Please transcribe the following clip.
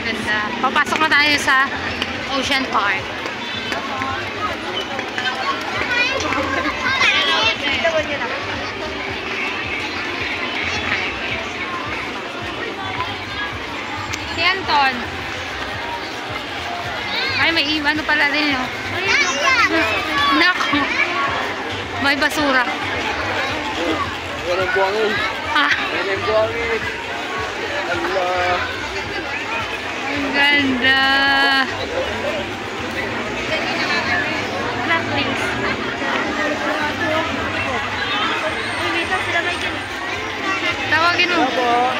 Ganda. Papasok na tayo sa Ocean Park. Si Anton. Ay, may iwan pala din, oh. Nako. May basura. Walang buwangin. Ah. Walang buwangin. Allah. Ang ganda. Tawagin mo.